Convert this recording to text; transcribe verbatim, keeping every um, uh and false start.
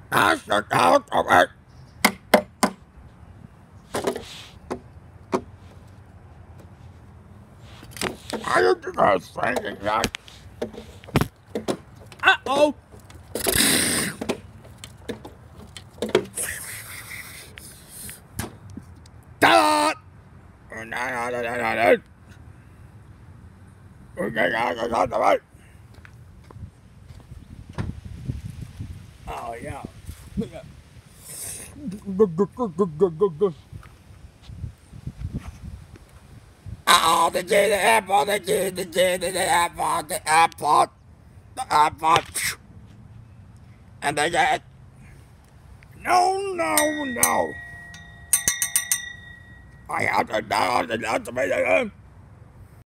That's the out of it. I am just thinking that. Uh-oh. Ta-da! Na-na-na-na-na-na. Na-na-na-na-na-na. Oh, yeah. Oh, the G, the airport, the G, the G, the airport, the airport, the airport. And they get, no, no, no. I have to down the ultimate.